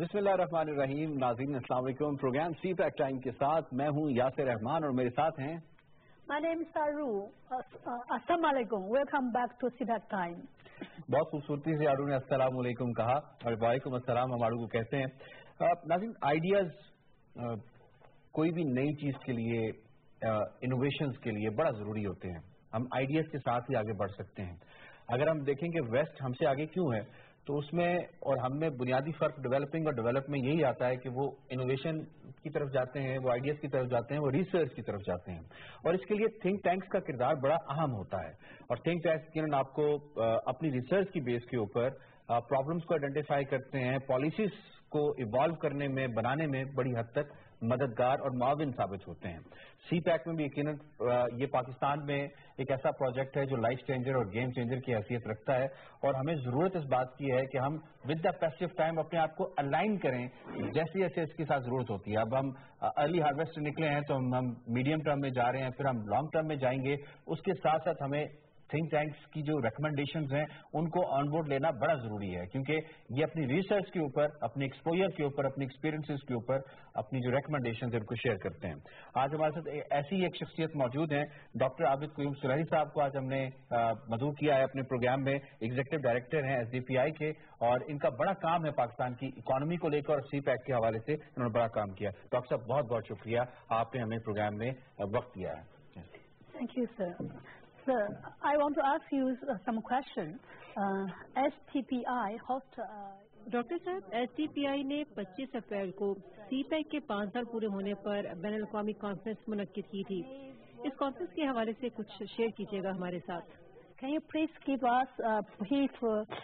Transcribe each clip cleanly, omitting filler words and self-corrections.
بسم اللہ الرحمن الرحیم. ناظرین السلام علیکم. پروگرام سی پیک ٹائم کے ساتھ میں ہوں یاسر رحمان اور میرے ساتھ ہیں My name is Aru. Assalamu alaikum. Welcome back to CPAC time. بہت خوبصورتی سے آرو نے السلام علیکم کہا اور وعلیکم السلام ہم آرو کو کہتے ہیں. ناظرین آئیڈیاز کوئی بھی نئی چیز کے لیے انوویشنز کے لیے بڑا ضروری ہوتے ہیں. ہم آئیڈیاز کے ساتھ ہی آگے بڑھ سکتے ہیں. اگر ہم دیکھیں کہ ویسٹ ہم سے آگے کیوں ہے تو اس میں اور ہم میں بنیادی فرق ڈیولپنگ اور ڈیولپ میں یہی آتا ہے کہ وہ انوویشن کی طرف جاتے ہیں, وہ آئیڈیاز کی طرف جاتے ہیں, وہ ریسرچ کی طرف جاتے ہیں. اور اس کے لیے تھنک ٹینکس کا کردار بڑا اہم ہوتا ہے. اور تھنک ٹینکس آپ کو اپنی ریسرچ کی بیس کے اوپر پرابلمس کو آئیڈینٹیفائی کرتے ہیں, پالیسیز کو ایوالو کرنے میں بنانے میں بڑی حد تک مددگار اور معاون ثابت ہوتے ہیں. سی پیک میں بھی یقیناً یہ پاکستان میں ایک ایسا پروجیکٹ ہے جو لائف چینجر اور گیم چینجر کی حیثیت رکھتا ہے اور ہمیں ضرورت اس بات کی ہے کہ ہم ود دا فیسٹیو ٹائم اپنے آپ کو الائن کریں جیسے جیسے اس کے ساتھ ضرورت ہوتی ہے. اب ہم ارلی ہارویسٹ نکلے ہیں تو ہم میڈیم ٹرم میں جا رہے ہیں, پھر ہم لانگ ٹرم میں جائیں گے. اس کے ساتھ ساتھ ہمیں تھنک ٹینکس کی جو ریکمنڈیشنز ہیں ان کو آن بورڈ لینا بڑا ضروری ہے کیونکہ یہ اپنی ریسرچ کے اوپر, اپنے ایکسپوجر کے اوپر, اپنی ایکسپیرینسز کے اوپر اپنی جو ریکمنڈیشنز ہیں ان کو شیئر کرتے ہیں. آج ہمارے ساتھ ایسی ایک شخصیت موجود ہیں, ڈاکٹر عابد قیوم سلیحی صاحب کو آج ہم نے مدعو کیا ہے اپنے پروگرام میں. ایگزیکٹو ڈائریکٹر ہیں SDPI کے اور ان کا بڑا کام ہے پاکستان کی اکانومی کو لے کر اور سی پیک کے حوالے سے انہوں نے بڑا کام کیا. ڈاکٹر صاحب بہت بہت شکریہ, آپ نے ہمیں پروگرام میں وقت دیا ہے. Thank you, sir. Sir, I want to ask you some question. SDPI host. Doctor صاحب, SDPI نے 25 اپریل کو سی پیک کے 5 سال پورے ہونے پر بین الاقوامی کانفرنس منعقد کی تھی. اس کانفرنس کے حوالے سے کچھ شیئر کیجیے گا ہمارے ساتھ. Can you please give us a brief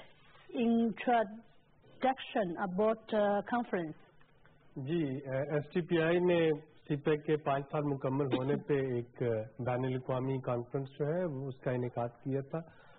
introduction about conference? G, SDPI نے سی پیک کے 5 سال مکمل ہونے پہ ایک بین الاقوامی کانفرنس جو ہے اس کا انعقاد کیا تھا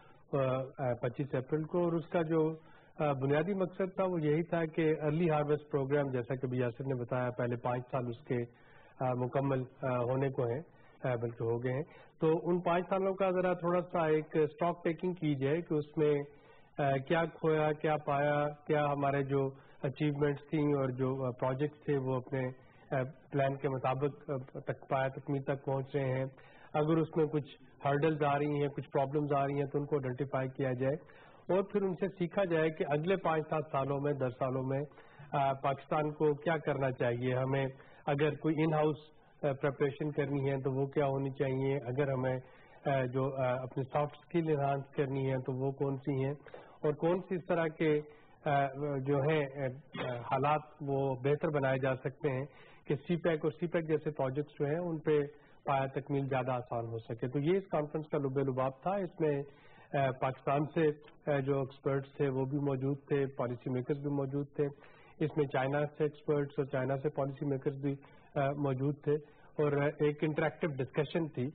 25 اپریل کو, اور اس کا جو بنیادی مقصد تھا وہ یہی تھا کہ ارلی ہارویسٹ پروگرام, جیسا کہ یاسر نے بتایا, پہلے 5 سال اس کے مکمل ہونے کو ہیں بلکہ ہو گئے ہیں, تو ان 5 سالوں کا ذرا تھوڑا سا ایک اسٹاک ٹیکنگ کی جائے کہ اس میں کیا کھویا, کیا پایا, کیا ہمارے جو اچیومنٹس تھیں اور جو پروجیکٹس تھے وہ اپنے پلان کے مطابق تکمیل تک پہنچ رہے ہیں. اگر اس میں کچھ ہرڈلز آ رہی ہیں, کچھ پرابلمز آ رہی ہیں تو ان کو آئیڈینٹیفائی کیا جائے اور پھر ان سے سیکھا جائے کہ اگلے 5-7 سالوں میں 10 سالوں میں پاکستان کو کیا کرنا چاہیے. ہمیں اگر کوئی ان ہاؤس پریپریشن کرنی ہے تو وہ کیا ہونی چاہیے, اگر ہمیں جو اپنی سافٹ اسکل انہانس کرنی ہے تو وہ کون سی ہیں, اور کون سی اس طرح کے جو ہیں حالات وہ بہتر بنائے جا سکتے ہیں کہ سی پیک اور سی پیک جیسے پروجیکٹس جو ہیں ان پہ پایا تکمیل زیادہ آسان ہو سکے. تو یہ اس کانفرنس کا لب لباب تھا. اس میں پاکستان سے جو ایکسپرٹس تھے وہ بھی موجود تھے, پالیسی میکرز بھی موجود تھے. اس میں چائنا سے ایکسپرٹس اور چائنا سے پالیسی میکرز بھی موجود تھے, اور ایک انٹریکٹیو ڈسکشن تھی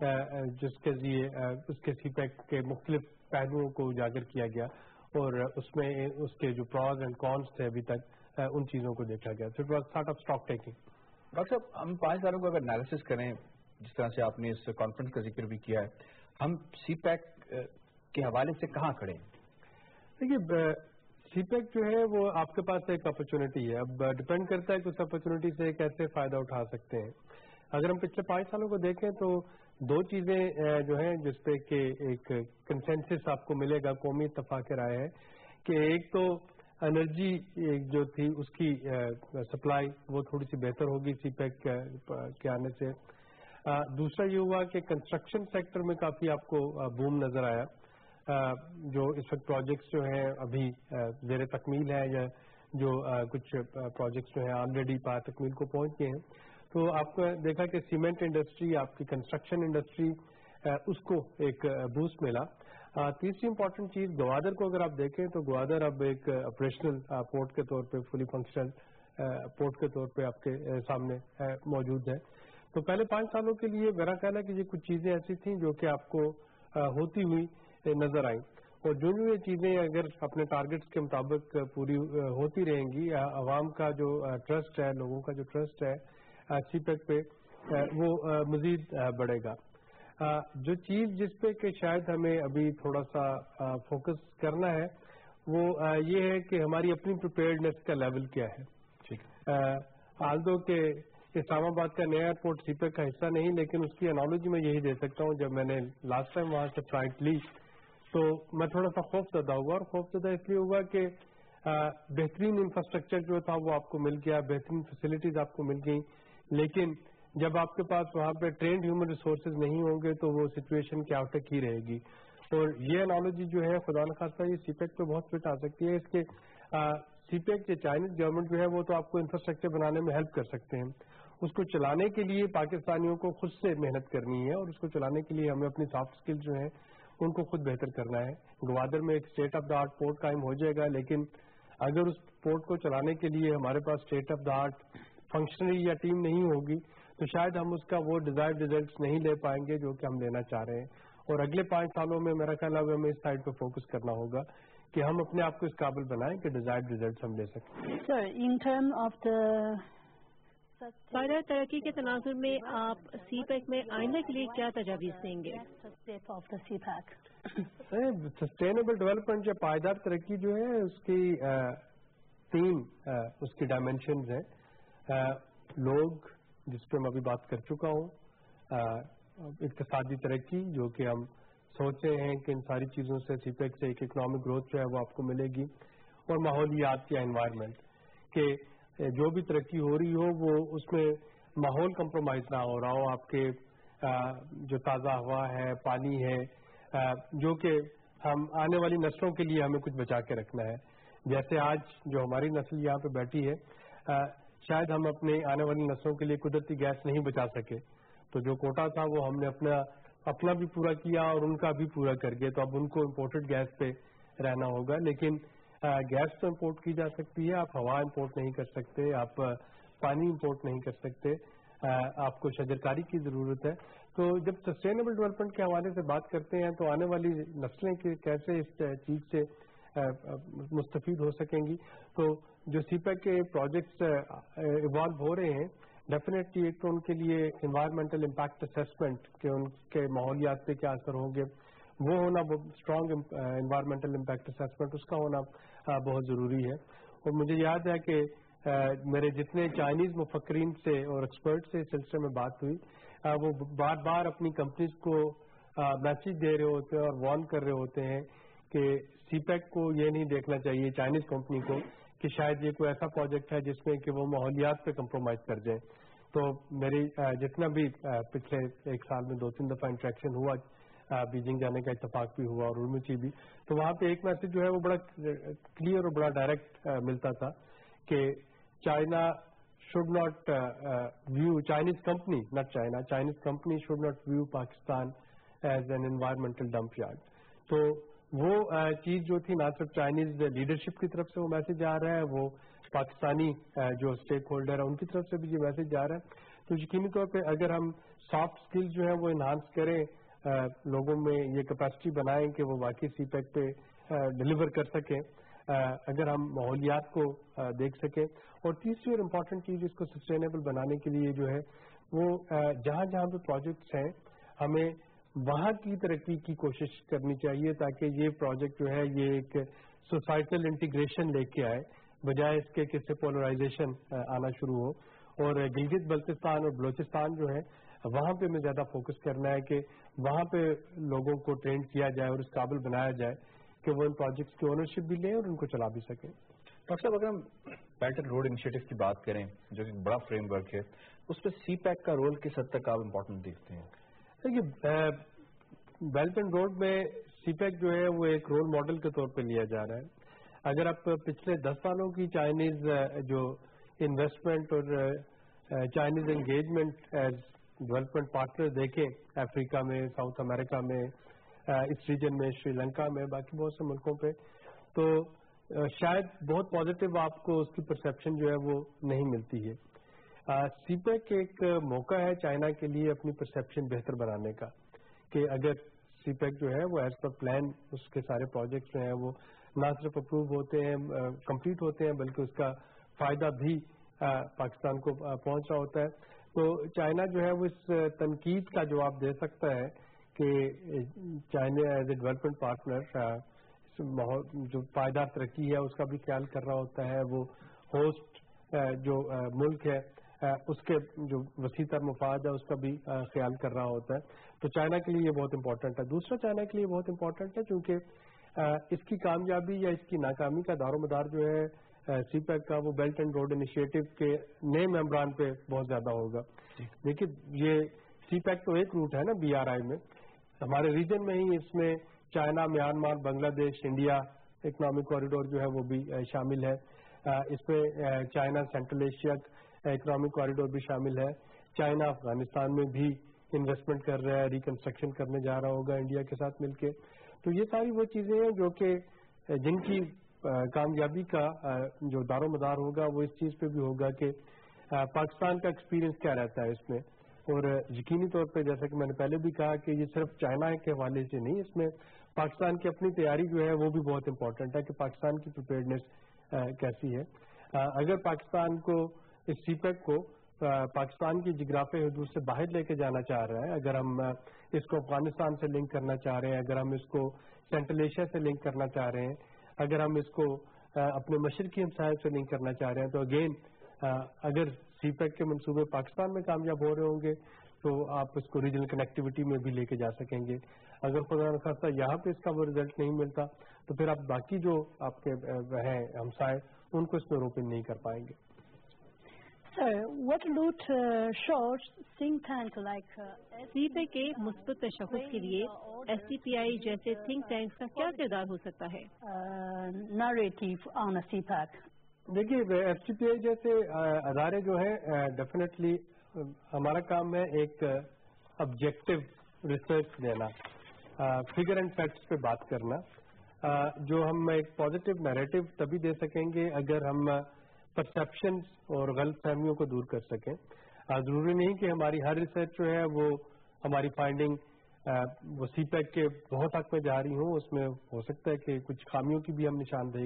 جس کے ذریعے اس کے سی پیک کے مختلف پہلوؤں کو اجاگر کیا گیا اور اس میں اس کے جو پروز اینڈ کونس تھے ابھی تک ان چیزوں کو دیکھا گیا. So it was sort of stock taking. Doctor صاحب, ہم 5 سالوں کو اگر انالیسس کریں جس طرح سے آپ نے اس کانفرنس کا ذکر بھی کیا ہے, ہم سی پیک کے حوالے سے کہاں کھڑے ہیں؟ دیکھیے, سی پیک جو ہے وہ آپ کے پاس ایک اپرچونٹی ہے. اب ڈپینڈ کرتا ہے کہ اس اپرچونٹی سے کیسے فائدہ اٹھا سکتے ہیں. اگر ہم پچھلے 5 سالوں کو دیکھیں تو 2 چیزیں جو ہیں جس پہ کہ ایک کنسنسس آپ کو ملے گا, قومی اتفاق رائے ہے کہ ایک تو انرجی جو تھی اس کی سپلائی وہ تھوڑی سی بہتر ہوگی سی پیک کے آنے سے. دوسرا یہ ہوا کہ کنسٹرکشن سیکٹر میں کافی آپ کو بوم نظر آیا. جو اس وقت پروجیکٹس جو ہیں ابھی زیر تکمیل ہے یا جو کچھ پروجیکٹس جو ہیں آلریڈی پا تکمیل کو پہنچ گئے ہیں, تو آپ کو دیکھا کہ سیمنٹ انڈسٹری, آپ کی کنسٹرکشن انڈسٹری, اس کو ایک بوسٹ ملا. تیسری امپورٹنٹ چیز گوادر کو اگر آپ دیکھیں تو گوادر اب ایک آپریشنل پورٹ کے طور پہ, فلی فنکشنل پورٹ کے طور پہ آپ کے سامنے موجود ہے. تو پہلے 5 سالوں کے لیے میرا کہنا ہے کہ یہ کچھ چیزیں ایسی تھیں جو کہ آپ کو ہوتی ہوئی نظر آئیں, اور جو یہ چیزیں اگر اپنے ٹارگٹس کے مطابق پوری ہوتی رہیں گی, عوام کا جو ٹرسٹ ہے, لوگوں کا جو ٹرسٹ ہے سی پیک پہ وہ مزید بڑھے گا. جو چیز جس پہ کہ شاید ہمیں ابھی تھوڑا سا فوکس کرنا ہے وہ یہ ہے کہ ہماری اپنی پریپیئرڈنیس کا لیول کیا ہے. آلدو کہ اسلام آباد کا نیا ایئرپورٹ سی پیک کا حصہ نہیں, لیکن اس کی انالوجی میں یہی دے سکتا ہوں. جب میں نے لاسٹ ٹائم وہاں سے فلائٹ لی تو میں تھوڑا سا خوف زدہ ہوا, اور خوف زدہ اس لیے ہوا کہ بہترین انفراسٹرکچر جو تھا وہ آپ کو مل گیا, بہترین فیسلٹیز آپ کو مل گئیں, لیکن جب آپ کے پاس وہاں پہ ٹرینڈ ہیومن ریسورسز نہیں ہوں گے تو وہ سچویشن کیا تک ہی رہے گی. اور یہ انالوجی جو ہے خدا نخواستہ یہ سی پیک پہ بہت فٹ آ سکتی ہے. اس کے سی پیک کے چائنیز گورنمنٹ جو ہے وہ تو آپ کو انفراسٹرکچر بنانے میں ہیلپ کر سکتے ہیں. اس کو چلانے کے لیے پاکستانیوں کو خود سے محنت کرنی ہے, اور اس کو چلانے کے لیے ہمیں اپنی سافٹ اسکل جو ہیں ان کو خود بہتر کرنا ہے. گوادر میں ایک state of the art port قائم ہو جائے گا, لیکن اگر اس پورٹ کو چلانے کے لیے ہمارے پاس state of the art functionary یا ٹیم نہیں ہوگی تو شاید ہم اس کا وہ ڈیزائرڈ ریزلٹس نہیں لے پائیں گے جو کہ ہم لینا چاہ رہے ہیں. اور اگلے 5 سالوں میں میرا خیال ہے ہمیں اس سائڈ پہ فوکس کرنا ہوگا کہ ہم اپنے آپ کو اس قابل بنائیں کہ ڈیزائرڈ ریزلٹس ہم لے سکیں. سر, ان ٹرم آف دا پائیدار ترقی کے تناظر میں آپ سی پیک میں آئندہ کے لیے کیا تجاویز دیں گے؟ سسٹینیبل ڈیولپمنٹ یا پائیدار ترقی جو ہے اس کی 3 اس کی ڈائمینشنز ہیں. لوگ, جس پہ میں ابھی بات کر چکا ہوں, اقتصادی ترقی جو کہ ہم سوچ رہے ہیں کہ ان ساری چیزوں سے سی پیک سے ایک اکنامک گروتھ جو ہے وہ آپ کو ملے گی, اور ماحولیات یا انوائرمنٹ کہ جو بھی ترقی ہو رہی ہو وہ اس میں ماحول کمپرومائز نہ ہو رہا ہو. آپ کے جو تازہ ہوا ہے, پانی ہے, جو کہ ہم آنے والی نسلوں کے لیے ہمیں کچھ بچا کے رکھنا ہے. جیسے آج جو ہماری نسل یہاں پہ بیٹھی ہے, شاید ہم اپنے آنے والی نسلوں کے لیے قدرتی گیس نہیں بچا سکے, تو جو کوٹا تھا وہ ہم نے اپنا بھی پورا کیا اور ان کا بھی پورا کر کے, تو اب ان کو امپورٹڈ گیس پہ رہنا ہوگا. لیکن گیس تو امپورٹ کی جا سکتی ہے, آپ ہوا امپورٹ نہیں کر سکتے, آپ پانی امپورٹ نہیں کر سکتے, آپ کو شجرکاری کی ضرورت ہے. تو جب سسٹینیبل ڈیولپمنٹ کے حوالے سے بات کرتے ہیں تو آنے والی نسلیں کیسے اس چیز سے مستفید ہو سکیں گی. تو جو سی پیک کے پروجیکٹس ایوالو ہو رہے ہیں, ڈیفینیٹلی ایک تو ان کے لیے انوائرمنٹل امپیکٹ اسیسمنٹ کہ ان کے ماحولیات پہ کیا اثر ہوں گے وہ ہونا, اسٹرانگ انوائرمنٹل امپیکٹ اسیسمنٹ اس کا ہونا بہت ضروری ہے. اور مجھے یاد ہے کہ میرے جتنے چائنیز مفکرین سے اور ایکسپرٹ سے اس سلسلے میں بات ہوئی, وہ بار بار اپنی کمپنیز کو میسج دے رہے ہوتے ہیں اور وارن کر رہے ہوتے ہیں کہ سی پیک کو یہ نہیں دیکھنا چاہیے چائنیز کمپنی کو کہ شاید یہ کوئی ایسا پروجیکٹ ہے جس میں کہ وہ ماحولیات پہ کمپرومائز کر جائیں. تو میری جتنا بھی پچھلے 1 سال میں 2-3 دفعہ انٹریکشن ہوا, بیجنگ جانے کا اتفاق بھی ہوا اور اورمچی بھی, تو وہاں پہ ایک میسج جو ہے وہ بڑا کلیئر اور بڑا ڈائریکٹ ملتا تھا کہ China should not view, Chinese company, not China, Chinese company should not view Pakistan as an environmental dump yard. تو وہ چیز جو تھی نہ صرف چائنیز لیڈرشپ کی طرف سے وہ میسج آ رہا ہے, وہ پاکستانی جو اسٹیک ہولڈر ہے ان کی طرف سے بھی یہ میسج جا رہا ہے. تو یقینی طور پہ اگر ہم سافٹ اسکل جو ہے وہ انہانس کریں, لوگوں میں یہ کیپیسٹی بنائیں کہ وہ واقعی سی پیک پہ ڈلیور کر سکیں, اگر ہم ماحولیات کو دیکھ سکیں. اور تیسری اور امپورٹنٹ چیز اس کو سسٹینیبل بنانے کے لیے جو ہے وہ جہاں جہاں پہ پروجیکٹس ہیں ہمیں وہاں کی ترقی کی کوشش کرنی چاہیے تاکہ یہ پروجیکٹ جو ہے یہ ایک سوسائٹل انٹیگریشن لے کے آئے بجائے اس کے کسی پولرائزیشن آنا شروع ہو. اور گلگت بلتستان اور بلوچستان جو ہے وہاں پہ ہمیں زیادہ فوکس کرنا ہے کہ وہاں پہ لوگوں کو ٹرین کیا جائے اور اس قابل بنایا جائے کہ وہ ان پروجیکٹس کی اونرشپ بھی لیں اور ان کو چلا بھی سکیں. ڈاکٹر صاحب, اگر ہم بیلٹ اینڈ روڈ انیشیٹو کی بات کریں جو کہ بڑا فریم ورک ہے, اس پہ سی پیک کا رول کس حد تک آپ امپورٹنٹ دیکھتے ہیں؟ دیکھیے, بیلٹ اینڈ روڈ میں سی پیک جو ہے وہ ایک رول ماڈل کے طور پہ لیا جا رہا ہے. اگر آپ پچھلے 10 سالوں کی چائنیز جو انویسٹمنٹ اور Chinese engagement as development partner دیکھیں, افریقہ میں, ساؤتھ امریکہ میں, اس ریجن میں, شری لنکا میں, باقی بہت سے ملکوں پہ, تو شاید بہت پازیٹیو آپ کو اس کی پرسیپشن جو ہے وہ نہیں ملتی ہے. سی پیک ایک موقع ہے چائنا کے لیے اپنی پرسیپشن بہتر بنانے کا کہ اگر سی پیک جو ہے وہ ایز پر پلان اس کے سارے پروجیکٹس جو ہیں وہ نہ صرف اپروو ہوتے ہیں, کمپلیٹ ہوتے ہیں, بلکہ اس کا فائدہ بھی پاکستان کو پہنچ رہا ہوتا ہے. تو چائنا جو ہے وہ اس تنقید کا جواب دے سکتا ہے کہ China as a development partner جو پائیدار ترقی ہے اس کا بھی خیال کر رہا ہوتا ہے، وہ ہوسٹ جو ملک ہے اس کے جو وسیع تر مفاد ہے اس کا بھی خیال کر رہا ہوتا ہے. تو چائنا کے لیے یہ بہت امپورٹنٹ ہے. دوسرا چائنا کے لیے بہت امپورٹنٹ ہے کیونکہ اس کی کامیابی یا اس کی ناکامی کا دار و مدار جو ہے سی پیک کا وہ بیلٹ اینڈ روڈ انیشیٹو کے نئے ممبران پہ بہت زیادہ ہوگا. دیکھیے یہ سی پیک تو ایک روٹ ہے نا BRI میں، ہمارے ریجن میں ہی اس میں چائنا، میانمار، بنگلہ دیش، انڈیا اکنامک کوریڈور جو ہے وہ بھی شامل ہے. اس میں China central Asia economic corridor بھی شامل ہے. چائنا افغانستان میں بھی انویسٹمنٹ کر رہا ہے، ریکنسٹرکشن کرنے جا رہا ہوگا انڈیا کے ساتھ مل کے. تو یہ ساری وہ چیزیں ہیں جو کہ جن کی کامیابی کا جو دار و مدار ہوگا وہ اس چیز پہ بھی ہوگا کہ پاکستان کا ایکسپیرینس کیا رہتا ہے اس میں. اور یقینی طور پہ جیسا کہ میں نے پہلے بھی کہا کہ یہ صرف چائنا کے حوالے سے نہیں، اس میں پاکستان کی اپنی تیاری جو ہے وہ بھی بہت امپورٹنٹ ہے کہ پاکستان کی پریپیئرڈنیس کیسی ہے. اگر پاکستان کو اس سی پیک کو پاکستان کی جغرافیائی حدود سے باہر لے کے جانا چاہ رہا ہے، اگر ہم اس کو افغانستان سے لنک کرنا چاہ رہے ہیں، اگر ہم اس کو سینٹرل ایشیا سے لنک کرنا چاہ رہے ہیں، اگر ہم اس کو اپنے مشرقی ہمسایوں سے لنک کرنا چاہ رہے ہیں، تو اگین اگر سی پیک کے منصوبے پاکستان میں کامیاب ہو رہے ہوں گے تو آپ اس کو ریجنل کنیکٹیوٹی میں بھی لے کے جا سکیں گے. اگر خدا نخواستہ یہاں پہ اس کا وہ رزلٹ نہیں ملتا تو پھر آپ باقی جو آپ کے ہیں ہمسائے ان کو اس میں روپن نہیں کر پائیں گے. Sir, what route shows think tank like CPEC کے مثبت تشخص کے لیے STPI جیسے تھنک ٹینکس کا کیا کردار ہو سکتا ہے؟ narrative on a CPAC? دیکھیے STPI جیسے ادارے جو ہیں ڈیفینیٹلی ہمارا کام ہے ایک آبجیکٹو ریسرچ دینا، فگر اینڈ فیکٹس پہ بات کرنا. جو ہم ایک پازیٹیو نیریٹو تبھی دے سکیں گے اگر ہم پرسیپشنز اور غلط فہمیوں کو دور کر سکیں. ضروری نہیں کہ ہماری ہر ریسرچ جو ہے وہ ہماری فائنڈنگ وہ سی پیک کے بہت حق میں جاری ہوں، اس میں ہو سکتا ہے کہ کچھ خامیوں کی بھی ہم نشاندہی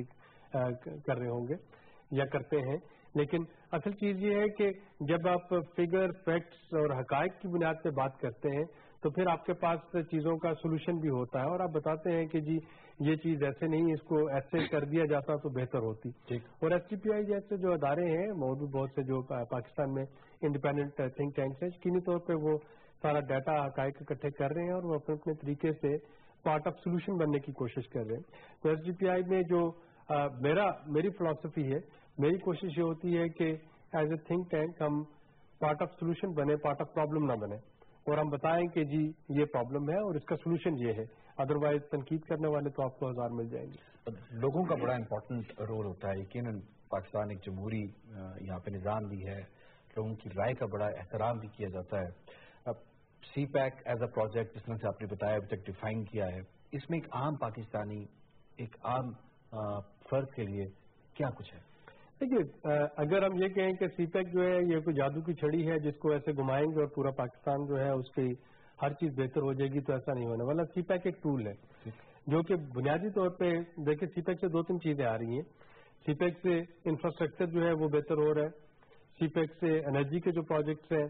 کر رہے ہوں گے یا کرتے ہیں. لیکن اصل چیز یہ ہے کہ جب آپ فگر فیکٹس اور حقائق کی بنیاد پہ بات کرتے ہیں تو پھر آپ کے پاس چیزوں کا سولوشن بھی ہوتا ہے اور آپ بتاتے ہیں کہ جی یہ چیز ایسے نہیں، اس کو ایسے کر دیا جاتا تو بہتر ہوتی. اور STPI جیسے جو ادارے ہیں اور بھی بہت سے جو پاکستان میں انڈیپینڈنٹ تھنک ٹینکس ہیں، یقینی طور پہ وہ سارا ڈیٹا حقائق اکٹھے کر رہے ہیں اور وہ اپنے اپنے طریقے سے پارٹ آف سولوشن بننے کی کوشش کر رہے ہیں. تو STPI میں جو میری فلاسفی ہے، میری کوشش یہ ہوتی ہے کہ ایز اے تھنک ٹینک ہم پارٹ آف سولوشن بنے، پارٹ آف پرابلم نہ بنے، اور ہم بتائیں کہ جی یہ پرابلم ہے اور اس کا سولوشن یہ ہے. ادروائز تنقید کرنے والے تو آپ کو ہزار مل جائیں گے. لوگوں کا بڑا امپورٹنٹ رول ہوتا ہے. یقیناً پاکستان ایک جمہوری یہاں پہ نظام بھی ہے، لوگوں کی رائے کا بڑا احترام بھی کیا جاتا ہے. اب CPEC as a project جس طرح سے آپ نے بتایا ابھی تک ڈیفائن کیا ہے، اس میں ایک عام پاکستانی، ایک عام فرد کے لیے کیا کچھ ہے؟ دیکھیے اگر ہم یہ کہیں کہ سی پیک جو ہے یہ کوئی جادو کی چھڑی ہے جس کو ایسے گھمائیں گے اور پورا پاکستان جو ہے اس کی ہر چیز بہتر ہو جائے گی، تو ایسا نہیں ہونے والا. سی پیک ایک ٹول ہے جو کہ بنیادی طور پہ دیکھیں سی پیک سے دو تین چیزیں آ رہی ہیں. سی پیک سے انفراسٹرکچر جو ہے وہ بہتر ہو رہا ہے. سی پیک سے انرجی کے جو پروجیکٹس ہیں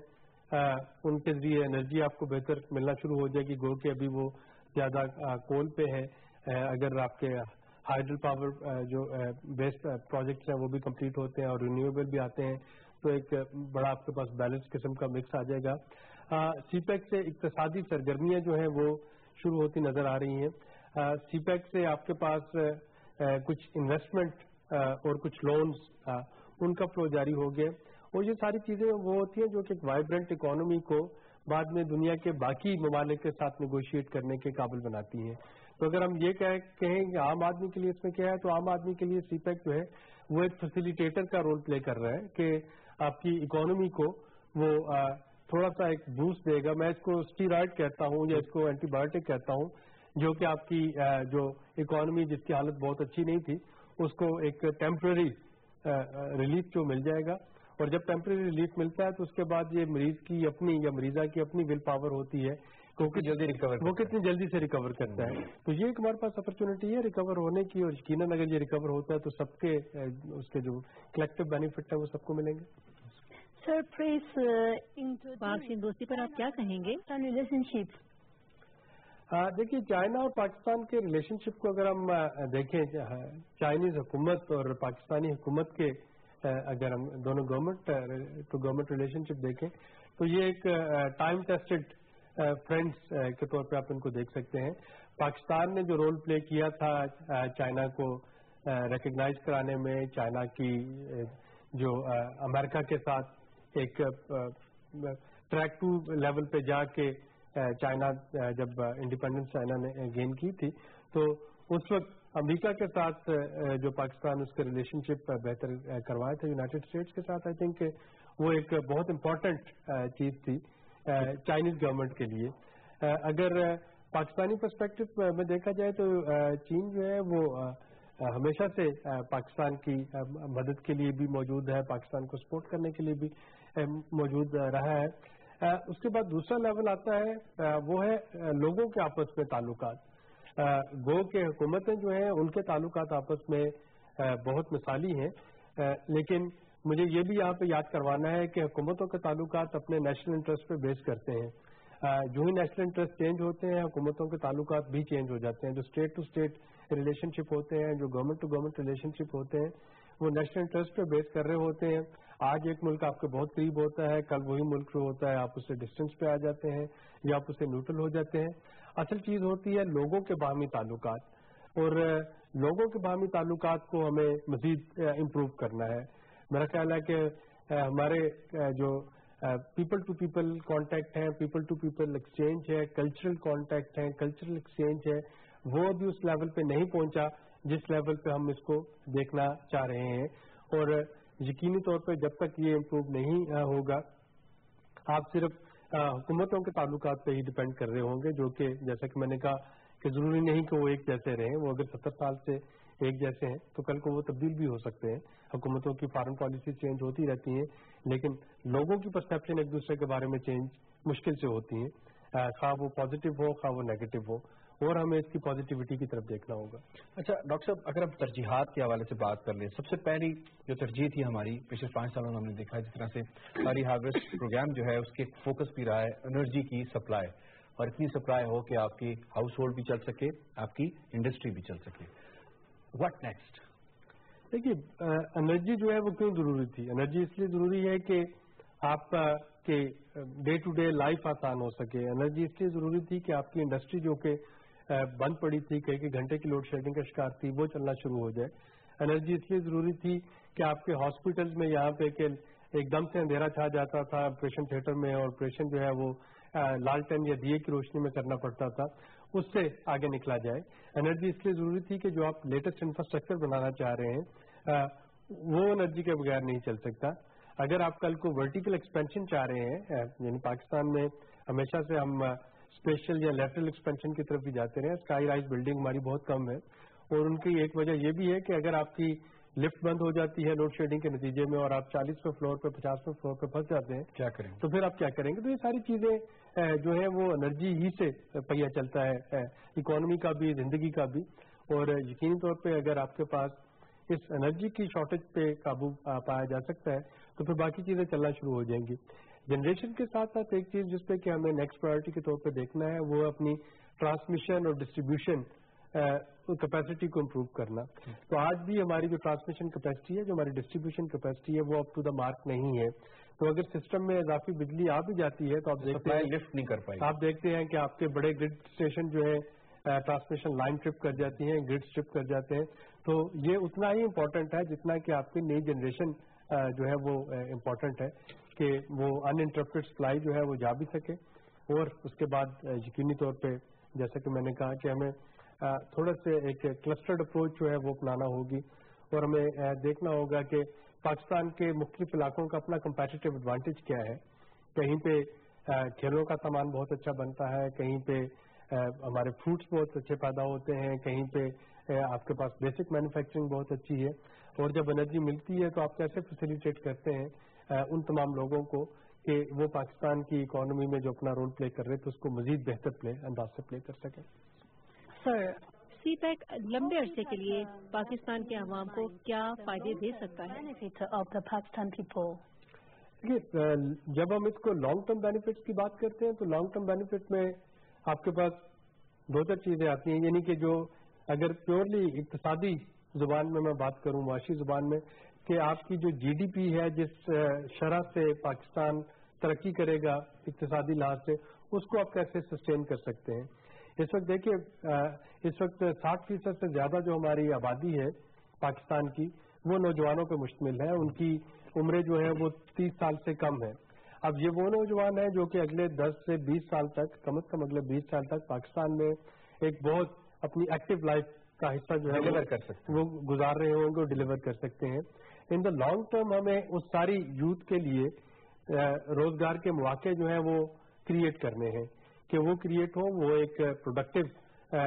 ان کے ذریعے انرجی آپ کو بہتر ملنا شروع ہو جائے گی. گو کہ ابھی وہ زیادہ کول پہ ہے. اگر آپ کے ہائیڈل پاور جو بیسڈ پروجیکٹس ہیں وہ بھی کمپلیٹ ہوتے ہیں اور رینیویبل بھی آتے ہیں تو ایک بڑا آپ کے پاس بیلنس قسم کا مکس آ جائے گا. سی پیک سے اقتصادی سرگرمیاں جو ہیں وہ شروع ہوتی نظر آ رہی ہیں. سی پیک سے آپ کے پاس کچھ انویسٹمنٹ اور کچھ لونز ان کا فلو جاری ہو گیا اور یہ ساری چیزیں وہ ہوتی ہیں جو کہ ایک وائبرنٹ اکانومی کو بعد میں دنیا کے باقی ممالک کے ساتھ نیگوشیٹ کرنے کے قابل بناتی ہیں. تو اگر ہم یہ کہیں کہ عام آدمی کے لیے اس میں کیا ہے، تو عام آدمی کے لیے سی پیک جو ہے وہ ایک فیسیلیٹیٹر کا رول پلے کر رہا ہے کہ آپ کی اکانومی کو وہ تھوڑا سا ایک بوسٹ دے گا. میں اس کو اسٹیرائڈ کہتا ہوں یا اس کو اینٹی بایوٹک کہتا ہوں، جو کہ آپ کی جو اکانومی جس کی حالت بہت اچھی نہیں تھی اس کو ایک ٹیمپرری ریلیف جو مل جائے گا. اور جب ٹیمپرری ریلیف ملتا ہے تو اس کے بعد یہ مریض کی اپنی یا مریضہ کی اپنی ول پاور ہوتی ہے وہ کتنی جلدی سے ریکور کرتا ہے. تو یہ ایک ہمارے پاس اپرچونٹی ہے ریکور ہونے کی، اور یقیناً اگر یہ ریکور ہوتا ہے تو سب کے اس کے جو کلیکٹو بینیفٹ ہے وہ سب کو ملیں گے. Sir, please پاک چین دوستی پر آپ کیا کہیں گے؟ relationship. دیکھیے چائنا اور پاکستان کے ریلیشن شپ کو اگر ہم دیکھیں چائنیز حکومت اور پاکستانی حکومت کے اگر ہم دونوں government to government relationship دیکھیں تو یہ ایک ٹائم ٹیسٹڈ فرینڈس کے طور پہ آپ ان کو دیکھ سکتے ہیں. پاکستان نے جو رول پلے کیا تھا چائنا کو ریکگنائز کرانے میں, چائنا کی جو امریکہ کے ساتھ ایک ٹریک 2 لیول پہ جا کے چائنا جب انڈیپینڈنس چائنا نے گین کی تھی تو اس وقت امریکہ کے ساتھ جو پاکستان اس کے ریلیشن شپ بہتر کروایا تھا یونائٹڈ اسٹیٹس کے ساتھ, آئی تھنک وہ ایک بہت امپورٹنٹ چیز تھی چائنیز گورنمنٹ کے لیے. اگر پاکستانی پرسپیکٹو میں دیکھا جائے تو چین جو ہے وہ ہمیشہ سے پاکستان کی مدد کے لیے بھی موجود ہے, پاکستان کو سپورٹ کرنے کے لیے بھی موجود رہا ہے. اس کے بعد دوسرا لیول آتا ہے وہ ہے لوگوں کے آپس میں تعلقات. گو کے حکومتیں جو ہیں ان کے تعلقات آپس میں بہت مثالی ہیں, لیکن مجھے یہ بھی یہاں پہ یاد کروانا ہے کہ حکومتوں کے تعلقات اپنے نیشنل انٹرسٹ پہ بیس کرتے ہیں. جو ہی نیشنل انٹرسٹ چینج ہوتے ہیں حکومتوں کے تعلقات بھی چینج ہو جاتے ہیں. جو state to state relationship ہوتے ہیں, جو government to government relationship ہوتے ہیں, وہ نیشنل انٹرسٹ پہ بیس کر رہے ہوتے ہیں. آج ایک ملک آپ کے بہت قریب ہوتا ہے, کل وہی ملک جو ہوتا ہے آپ اس سے ڈسٹینس پہ آ جاتے ہیں یا آپ اس سے نیوٹرل ہو جاتے ہیں. اصل چیز ہوتی ہے لوگوں کے باہمی تعلقات, اور لوگوں کے باہمی تعلقات کو ہمیں مزید امپروو کرنا ہے. میرا خیال ہے کہ ہمارے جو پیپل ٹو پیپل کانٹیکٹ ہیں, پیپل ٹو پیپل ایکسچینج ہے, کلچرل کانٹیکٹ ہیں, کلچرل ایکسچینج ہے, وہ ابھی اس لیول پہ نہیں پہنچا جس لیول پہ ہم اس کو دیکھنا چاہ رہے ہیں. اور یقینی طور پہ جب تک یہ امپروو نہیں ہوگا آپ صرف حکومتوں کے تعلقات پہ ہی ڈپینڈ کر رہے ہوں گے, جو کہ جیسا کہ میں نے کہا کہ ضروری نہیں کہ وہ ایک جیسے رہیں. وہ اگر 70 سال سے ایک جیسے ہیں تو کل کو وہ تبدیل بھی ہو سکتے ہیں. حکومتوں کی فارن پالیسی چینج ہوتی رہتی ہیں, لیکن لوگوں کی پرسپشن ایک دوسرے کے بارے میں چینج مشکل سے ہوتی ہیں, خواہ وہ پازیٹیو ہو خواہ وہ نیگیٹو ہو, اور ہمیں اس کی پازیٹیوٹی کی طرف دیکھنا ہوگا. اچھا ڈاکٹر صاحب, اگر ہم ترجیحات کے حوالے سے بات کر لیں, سب سے پہلی جو ترجیح تھی ہماری پچھلے 5 سالوں میں ہم نے دیکھا جس طرح سے ساری ہارویسٹ پروگرام جو ہے اس کے فوکس بھی رہا ہے انرجی کی سپلائی, اور اتنی سپلائی ہو کہ آپ کی ہاؤس ہولڈ بھی چل سکے, آپ کی انڈسٹری بھی چل سکے. What next? دیکھیے انرجی جو ہے وہ کیوں ضروری تھی؟ انرجی اس لیے ضروری ہے کہ آپ کے ڈے ٹو ڈے لائف آسان ہو سکے. انرجی اس لیے ضروری تھی کہ آپ کی انڈسٹری جو کہ بند پڑی تھی, کئی گھنٹے کی لوڈ شیڈنگ کا شکار تھی, وہ چلنا شروع ہو جائے. انرجی اس لیے ضروری تھی کہ آپ کے ہاسپٹلز میں یہاں پہ کہ ایک دم سے اندھیرا چھا جاتا تھا آپریشن تھیٹر میں, اور آپریشن جو ہے وہ لالٹن یا دیے کی روشنی میں کرنا پڑتا تھا, اس سے آگے نکلا جائے. انرجی اس لیے ضروری تھی کہ جو آپ لیٹسٹ انفراسٹرکچر بنانا چاہ رہے ہیں وہ انرجی کے بغیر نہیں چل سکتا. اگر آپ کل کو ورٹیکل ایکسپینشن چاہ رہے ہیں, یعنی پاکستان میں ہمیشہ سے ہم اسپیشل یا لیٹرل ایکسپینشن کی طرف بھی جاتے رہے, اسکائی رائز بلڈنگ ہماری بہت کم ہے, اور ان کی ایک وجہ یہ بھی ہے کہ اگر آپ کی لفٹ بند ہو جاتی ہے لوڈ شیڈنگ کے نتیجے میں اور آپ 40ویں فلور پہ 50ویں فلور پہ پھنس جاتے ہیں, کیا کریں تو پھر آپ کیا کریں گے؟ تو یہ ساری چیزیں جو ہے وہ انرجی ہی سے پہیا چلتا ہے, اکانومی کا بھی زندگی کا بھی. اور یقینی طور پہ اگر آپ کے پاس اس انرجی کی شارٹیج پہ قابو پایا جا سکتا ہے تو پھر باقی چیزیں چلنا شروع ہو جائیں گی. جنریشن کے ساتھ ساتھ ایک چیز جس پہ کہ ہمیں نیکسٹ پرائرٹی کے طور پہ دیکھنا ہے وہ اپنی ٹرانسمیشن اور ڈسٹریبیوشن کیپیسٹی کو امپروو کرنا. تو آج بھی ہماری جو ٹرانسمیشن کیپیسٹی ہے, جو ہماری ڈسٹریبیوشن کیپیسٹی ہے, وہ اپ ٹو دا مارک نہیں ہے. تو اگر سسٹم میں اضافی بجلی آ بھی جاتی ہے تو آپ دیکھتے ہیں لفٹ نہیں کر پائی, آپ دیکھتے ہیں کہ آپ کے بڑے گرڈ اسٹیشن جو ہے ٹرانسمیشن لائن ٹرپ کر جاتی ہیں, گرڈ ٹرپ کر جاتے ہیں. تو یہ اتنا ہی امپورٹنٹ ہے جتنا کہ آپ کی نئی جنریشن جو ہے وہ امپورٹنٹ ہے کہ وہ ان انٹرپٹڈ سپلائی جو ہے وہ جا بھی سکے. اور اس کے بعد یقینی طور پہ جیسا کہ میں نے کہا کہ ہمیں تھوڑا سے ایک کلسٹرڈ اپروچ جو ہے وہ اپنانا ہوگی, اور ہمیں دیکھنا ہوگا کہ پاکستان کے مختلف علاقوں کا اپنا کمپیٹیٹیو ایڈوانٹیج کیا ہے. کہیں پہ کھیلوں کا سامان بہت اچھا بنتا ہے, کہیں پہ ہمارے فروٹس بہت اچھے پیدا ہوتے ہیں, کہیں پہ آپ کے پاس بیسک مینوفیکچرنگ بہت اچھی ہے. اور جب انرجی ملتی ہے تو آپ کیسے فیسیلیٹیٹ کرتے ہیں ان تمام لوگوں کو کہ وہ پاکستان کی اکانومی میں جو اپنا رول پلے کر رہے تھے اس کو مزید بہتر انداز سے پلے کر سکیں. سی پیک لمبے عرصے کے لیے پاکستان کے عوام کو کیا فائدے دے سکتا ہے؟ جب ہم اس کو لانگ ٹرم بینیفٹس کی بات کرتے ہیں تو لانگ ٹرم بینیفٹ میں آپ کے پاس دو چار چیزیں آتی ہیں، یعنی کہ جو اگر پیورلی اقتصادی زبان میں بات کروں، معاشی زبان میں، کہ آپ کی جو جی ڈی پی ہے جس شرح سے پاکستان ترقی کرے گا اقتصادی لحاظ سے، اس کو آپ کیسے سسٹین کر سکتے ہیں. اس وقت دیکھیے اس وقت 60% سے زیادہ جو ہماری آبادی ہے پاکستان کی وہ نوجوانوں پہ مشتمل ہے. ان کی عمریں جو ہے وہ 30 سال سے کم ہے. اب یہ وہ نوجوان ہیں جو کہ اگلے 10 سے 20 سال تک، کم از کم اگلے 20 سال تک پاکستان میں ایک بہت اپنی ایکٹیو لائف کا حصہ جو ہے ڈلیور کر سکتے ہیں، وہ گزار رہے ہوں گے اور ڈلیور کر سکتے ہیں. ان دا لانگ ٹرم ہمیں اس ساری یوتھ کے لیے روزگار کے مواقع جو ہیں وہ کریٹ کرنے ہیں کہ وہ کریٹ ہوں، وہ ایک پروڈکٹیو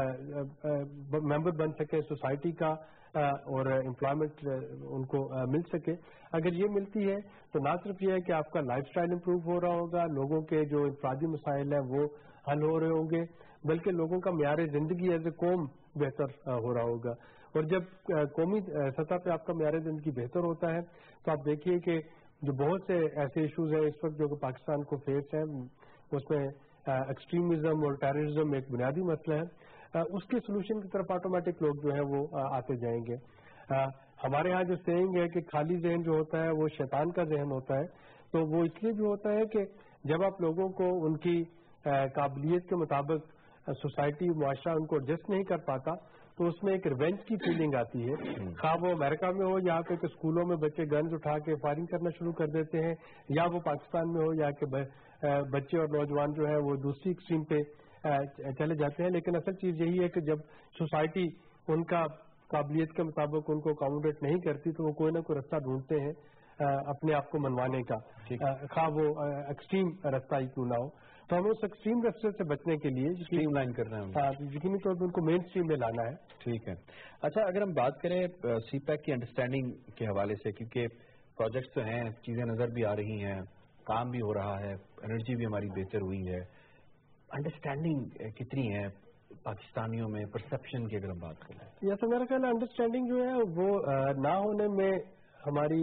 ممبر بن سکے سوسائٹی کا اور امپلائمنٹ ان کو مل سکے. اگر یہ ملتی ہے تو نہ صرف یہ ہے کہ آپ کا لائف سٹائل امپروو ہو رہا ہوگا، لوگوں کے جو انفرادی مسائل ہیں وہ حل ہو رہے ہوں گے، بلکہ لوگوں کا معیار زندگی ایز اے قوم بہتر ہو رہا ہوگا. اور جب قومی سطح پہ آپ کا معیار زندگی بہتر ہوتا ہے تو آپ دیکھیے کہ جو بہت سے ایسے ایشوز ہیں اس وقت جو کہ پاکستان کو فیس ہیں، اس میں ایکسٹریمزم اور ٹیررزم ایک بنیادی مسئلہ ہے، اس کے سولوشن کی طرف آٹومیٹک لوگ جو ہیں وہ آتے جائیں گے. ہمارے ہاں جو سینگ ہے کہ خالی ذہن جو ہوتا ہے وہ شیطان کا ذہن ہوتا ہے، تو وہ اس لیے بھی ہوتا ہے کہ جب آپ لوگوں کو ان کی قابلیت کے مطابق سوسائٹی معاشرہ ان کو ایڈجسٹ نہیں کر پاتا تو اس میں ایک ریونج کی فیلنگ آتی ہے. خواہ وہ امریکہ میں ہو یہاں پہ کہ اسکولوں میں بچے گنز اٹھا کے فائرنگ کرنا شروع کر دیتے ہیں، یا وہ پاکستان میں ہو یا کہ بچے اور نوجوان جو ہے وہ دوسری ایکسٹریم پہ چلے جاتے ہیں. لیکن اصل چیز یہی ہے کہ جب سوسائٹی ان کا قابلیت کے مطابق ان کو اکاموڈیٹ نہیں کرتی تو وہ کوئی نہ کوئی رستہ ڈھونڈتے ہیں اپنے آپ کو منوانے کا، خواہ وہ ایکسٹریم رستہ ہی کیوں نہ ہو. تو ہمیں اس ایکسٹریم رستے سے بچنے کے لیے اسٹریم لائن کرنا ہے، یقینی طور پر ان کو مین اسٹریم میں لانا ہے. ٹھیک ہے. اچھا، اگر ہم بات کریں سی پیک کی انڈرسٹینڈنگ کے حوالے سے، کیونکہ پروجیکٹس تو ہیں، چیزیں نظر بھی آ رہی ہیں، کام بھی ہو رہا ہے، انرجی بھی ہماری بہتر ہوئی ہے، انڈرسٹینڈنگ کتنی ہے پاکستانیوں میں پرسپشن کی اگر ہم بات کریں؟ یس، میرا خیال ہے انڈرسٹینڈنگ جو ہے وہ نہ ہونے میں ہماری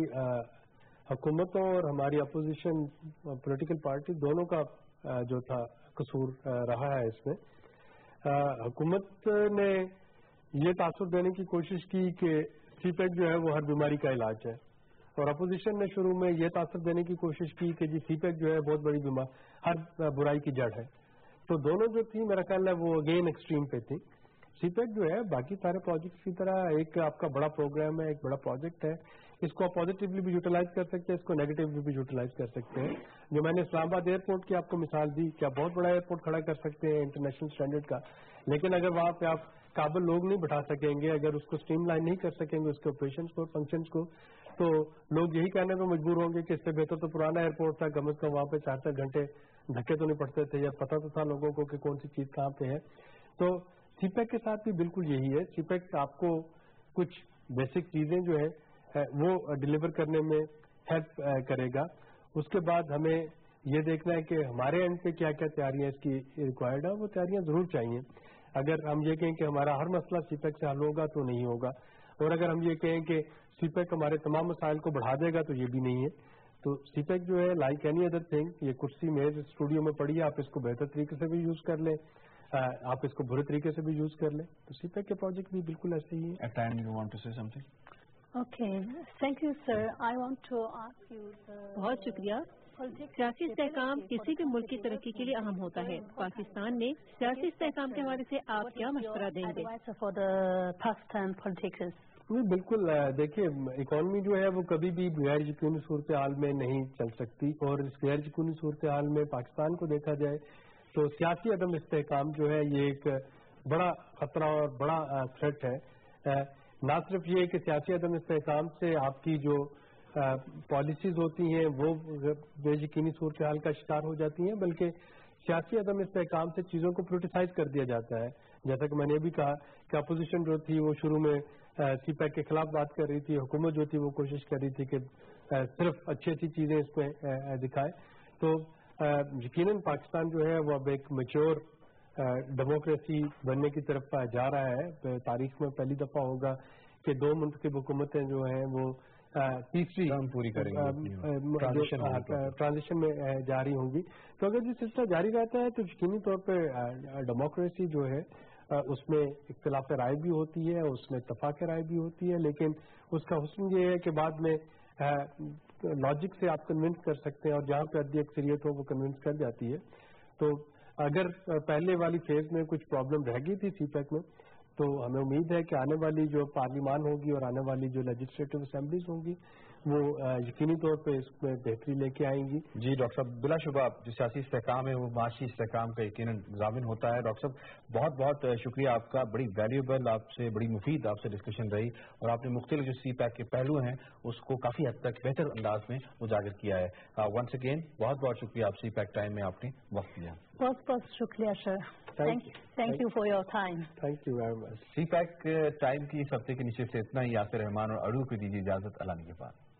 حکومتوں اور ہماری اپوزیشن پولیٹیکل پارٹی دونوں کا جو تھا قصور رہا ہے. اس میں حکومت نے یہ تاثر دینے کی کوشش کی کہ سی پیک جو ہے وہ ہر بیماری کا علاج ہے، اور اپوزیشن نے شروع میں یہ تاثر دینے کی کوشش کی کہ جی سی پیک جو ہے بہت بڑی ہر برائی کی جڑ ہے. تو دونوں جو تھی میرا خیال ہے وہ اگین ایکسٹریم پہ تھی. سی پیک جو ہے باقی سارے پروجیکٹس کی طرح ایک آپ کا بڑا پروگرام ہے، ایک بڑا پروجیکٹ ہے. اس کو آپ پازیٹیولی بھی یوٹیلائز کر سکتے ہیں، اس کو نیگیٹیولی بھی یوٹیلائز کر سکتے ہیں. جو میں نے اسلام آباد ایئرپورٹ کی آپ کو مثال دی کہ آپ بہت بڑا ایئرپورٹ کھڑا کر سکتے ہیں انٹرنیشنل اسٹینڈرڈ کا، لیکن اگر وہاں پہ آپ قابل لوگ نہیں بٹھا سکیں گے، اگر اس کو اسٹریم لائن نہیں کر سکیں گے اس کے آپریشنس کو، فنکشنس کو، تو لوگ یہی کہنے پہ مجبور ہوں گے کہ اس سے بہتر تو پرانا ایئرپورٹ تھا، کم از کم وہاں پہ 4 گھنٹے دھکے تو نہیں پڑتے تھے، یا پتہ تو تھا لوگوں کو کہ کون سی چیز کہاں پہ ہے. تو سی پیک کے ساتھ بھی بالکل یہی ہے. سی پیک آپ کو کچھ بیسک چیزیں جو ہے وہ ڈلیور کرنے میں ہیلپ کرے گا. اس کے بعد ہمیں یہ دیکھنا ہے کہ ہمارے اینڈ پہ کیا کیا تیاریاں اس کی ریکوائرڈ ہے. وہ تیاریاں ضرور چاہیے. اگر ہم یہ کہیں کہ ہمارا ہر مسئلہ سی پیک سے حل ہوگا تو نہیں ہوگا، اور اگر ہم یہ کہیں کہ سی پیک ہمارے تمام مسائل کو بڑھا دے گا تو یہ بھی نہیں ہے. تو سی پیک جو ہے لائک اینی ادر تھنگ، یہ کرسی میز اسٹوڈیو میں پڑی ہے، آپ اس کو بہتر طریقے سے بھی یوز کر لیں، آپ اس کو برے طریقے سے بھی یوز کر لیں. تو سی پیک کے پروجیکٹ بھی بالکل ایسے ہی ہے. Okay, thank you, sir. I want to ask you, بہت شکریہ. سیاسی استحکام کسی بھی ملک کی ترقی کے لیے اہم ہوتا ہے. پاکستان میں سیاسی استحکام کے حوالے سے آپ کیا مشورہ دیں گے؟ for the Pakistan politicians. بالکل. دیکھیے، اکانومی جو ہے وہ کبھی بھی غیر یقینی صورتحال میں نہیں چل سکتی، اور اس غیر یقینی صورتحال میں پاکستان کو دیکھا جائے تو سیاسی عدم استحکام جو ہے یہ ایک بڑا خطرہ اور بڑا تھریٹ ہے. نہ صرف یہ کہ سیاسی عدم استحکام سے آپ کی جو پالیسیز ہوتی ہیں وہ بے یقینی صورتحال کا شکار ہو جاتی ہیں، بلکہ سیاسی عدم استحکام سے چیزوں کو پولیٹیسائز کر دیا جاتا ہے. جیسا کہ میں نے بھی کہا کہ اپوزیشن جو تھی وہ شروع میں سی پیک کے خلاف بات کر رہی تھی، حکومت جو تھی وہ کوشش کر رہی تھی کہ صرف اچھی اچھی چیزیں اس میں دکھائے. تو یقیناً پاکستان جو ہے وہ اب ایک میچور ڈیموکریسی بننے کی طرف جا رہا ہے. تاریخ میں پہلی دفعہ ہوگا کہ 2 منتخب حکومتیں جو ہیں وہ تیسری پوری کریں گے ٹرانزیشن میں جاری ہوں گی. تو اگر یہ سلسلہ جاری رہتا ہے تو یقینی طور پہ ڈیموکریسی جو ہے اس میں اختلاف رائے بھی ہوتی ہے, اس میں اتفاق رائے بھی ہوتی ہے, لیکن اس کا حسن یہ ہے کہ بعد میں لاجک سے آپ کنونس کر سکتے ہیں, اور جہاں پہ عددی اکثریت ہو وہ کنونس کر جاتی ہے. تو اگر پہلے والی فیز میں کچھ پرابلم رہ گئی تھی سی پیک میں, تو ہمیں امید ہے کہ آنے والی جو پارلیمان ہوگی اور آنے والی جو لیجسلیٹو اسمبلیز ہوں گی وہ یقینی طور پہ اس میں بہتری لے کے آئیں گی. جی ڈاکٹر صاحب, بلا شبہ جو سیاسی استحکام ہے وہ معاشی استحکام کا یقیناً ضامن ہوتا ہے. ڈاکٹر صاحب بہت بہت شکریہ آپ کا, بڑی ویلیوبل آپ سے, بڑی مفید آپ سے ڈسکشن رہی, اور آپ نے مختلف جو سی پیک کے پہلو ہیں اس کو کافی حد تک بہتر انداز میں اجاگر کیا ہے. ونس اگین بہت بہت شکریہ آپ سی پیک ٹائم میں آپ نے وقت دیا. بہت بہت شکریہ sir. Thank you for your time. Thank you very much. CPEC time کی اس ہفتے کے نیچے سے اتنا ہی. یاسر رحمان اور اڑو کو دیجیے اجازت. اللہ کے پاس.